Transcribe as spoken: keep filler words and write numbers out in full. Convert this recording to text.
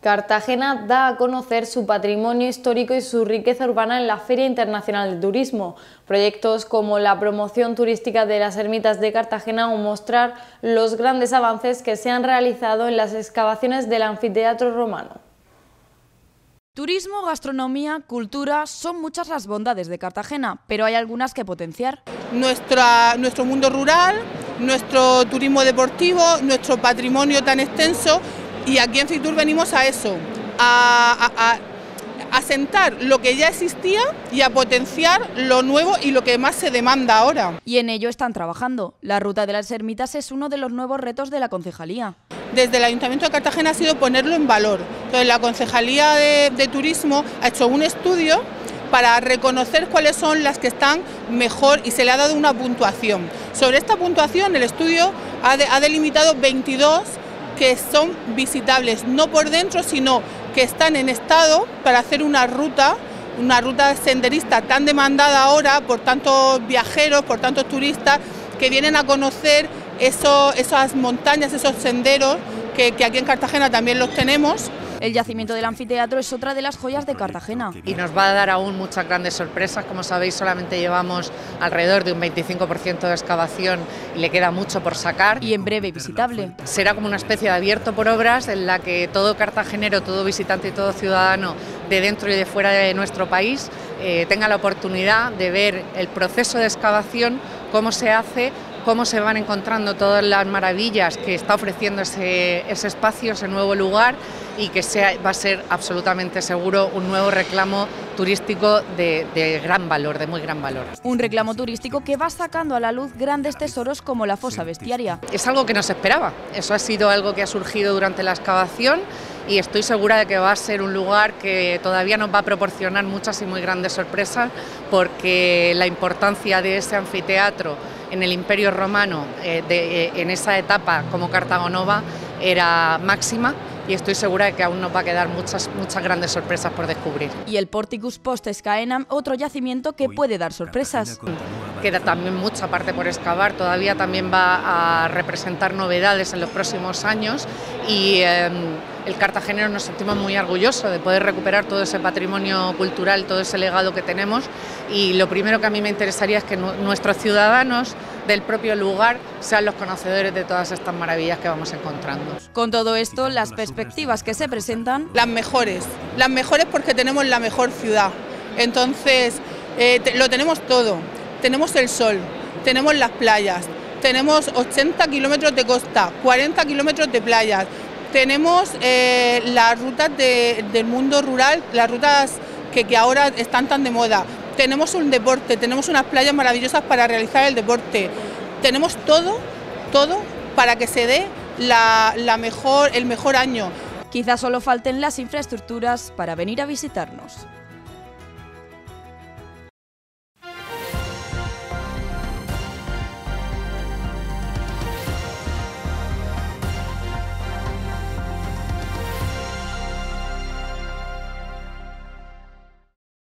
Cartagena da a conocer su patrimonio histórico y su riqueza urbana en la Feria Internacional de Turismo. Proyectos como la promoción turística de las ermitas de Cartagena o mostrar los grandes avances que se han realizado en las excavaciones del anfiteatro romano. Turismo, gastronomía, cultura, son muchas las bondades de Cartagena, pero hay algunas que potenciar. Nuestra, nuestro mundo rural, nuestro turismo deportivo, nuestro patrimonio tan extenso. Y aquí en Fitur venimos a eso, a, a, a asentar lo que ya existía y a potenciar lo nuevo y lo que más se demanda ahora. Y en ello están trabajando. La Ruta de las Ermitas es uno de los nuevos retos de la concejalía. Desde el Ayuntamiento de Cartagena ha sido ponerlo en valor. Entonces la Concejalía de, de Turismo ha hecho un estudio para reconocer cuáles son las que están mejor y se le ha dado una puntuación. Sobre esta puntuación el estudio ha, de, ha delimitado veintidós que son visitables, no por dentro, sino que están en estado para hacer una ruta, una ruta senderista tan demandada ahora por tantos viajeros, por tantos turistas que vienen a conocer eso, esas montañas, esos senderos que, que aquí en Cartagena también los tenemos. El yacimiento del anfiteatro es otra de las joyas de Cartagena. Y nos va a dar aún muchas grandes sorpresas. Como sabéis, solamente llevamos alrededor de un veinticinco por ciento de excavación y le queda mucho por sacar. Y en breve visitable. Será como una especie de abierto por obras en la que todo cartagenero, todo visitante y todo ciudadano de dentro y de fuera de nuestro país eh, tenga la oportunidad de ver el proceso de excavación, cómo se hace, cómo se van encontrando todas las maravillas que está ofreciendo ese, ese espacio, ese nuevo lugar, y que sea, va a ser absolutamente seguro un nuevo reclamo turístico de, de gran valor, de muy gran valor. Un reclamo turístico que va sacando a la luz grandes tesoros como la fosa bestiaria. Es algo que no se esperaba, eso ha sido algo que ha surgido durante la excavación y estoy segura de que va a ser un lugar que todavía nos va a proporcionar muchas y muy grandes sorpresas, porque la importancia de ese anfiteatro en el Imperio Romano, eh, de, eh, en esa etapa como Cartago Nova, era máxima, y estoy segura de que aún nos va a quedar muchas, muchas grandes sorpresas por descubrir. Y el Porticus Post Scaenam, otro yacimiento que puede dar sorpresas. Queda también mucha parte por excavar, todavía también va a representar novedades en los próximos años, y eh, el cartagenero nos sentimos muy orgullosos de poder recuperar todo ese patrimonio cultural, todo ese legado que tenemos, y lo primero que a mí me interesaría es que nuestros ciudadanos del propio lugar sean los conocedores de todas estas maravillas que vamos encontrando. Con todo esto, las perspectivas que se presentan... Las mejores, las mejores porque tenemos la mejor ciudad, entonces eh, te, lo tenemos todo, tenemos el sol, tenemos las playas, tenemos ochenta kilómetros de costa, cuarenta kilómetros de playas, tenemos eh, las rutas de, del mundo rural, las rutas que, que ahora están tan de moda. Tenemos un deporte, tenemos unas playas maravillosas para realizar el deporte. Tenemos todo, todo para que se dé la, la mejor, el mejor año. Quizás solo falten las infraestructuras para venir a visitarnos.